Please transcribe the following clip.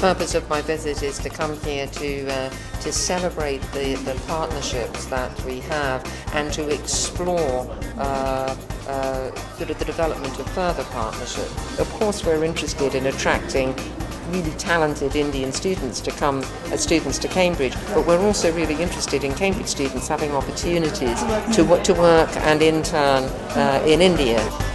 purpose of my visit is to come here to celebrate the partnerships that we have and to explore sort of the development of further partnerships. Of course, we're interested in attracting really talented Indian students to come as students to Cambridge, but we're also really interested in Cambridge students having opportunities to work and intern in India.